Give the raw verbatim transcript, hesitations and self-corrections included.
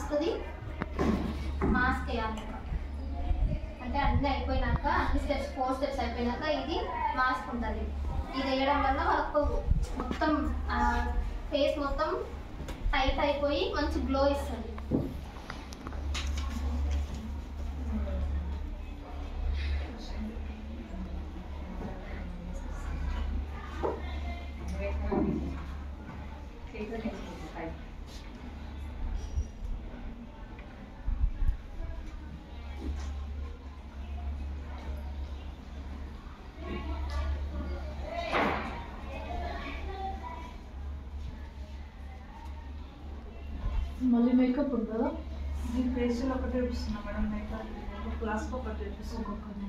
మాస్క్ది mask వేయాలి. అంటే అన్నీ అయిపోయినాక అన్ని స్టెప్స్ ఫోర్ స్టెప్స్ అయిపోయినాక ఇది మాస్క్ ఉంటుంది. ఇది వేయడం వల్ల వాళ్ళకు మొత్తం ఫేస్ మొత్తం టైట్ అయిపోయి మంచి గ్లో ఇస్తుంది. మళ్ళీ మేకప్ ఉంటుందా? దీని ఫేషియల్ ఒకటి చూపిస్తున్నా మేడం, మేకప్ క్లాస్కి ఒకటి చూపిస్తున్నాం.